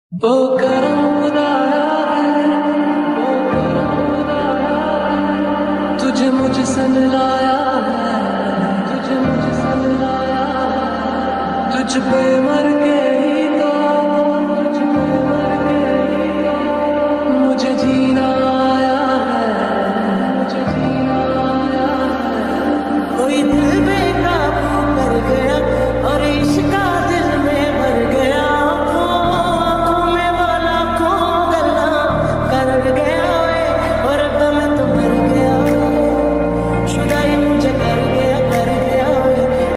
वो करम खुदाया है, वो करम खुदाया है, तुझे मुझसे मिलाया है, तुझे मुझसे मिलाया है, तुझ पे मर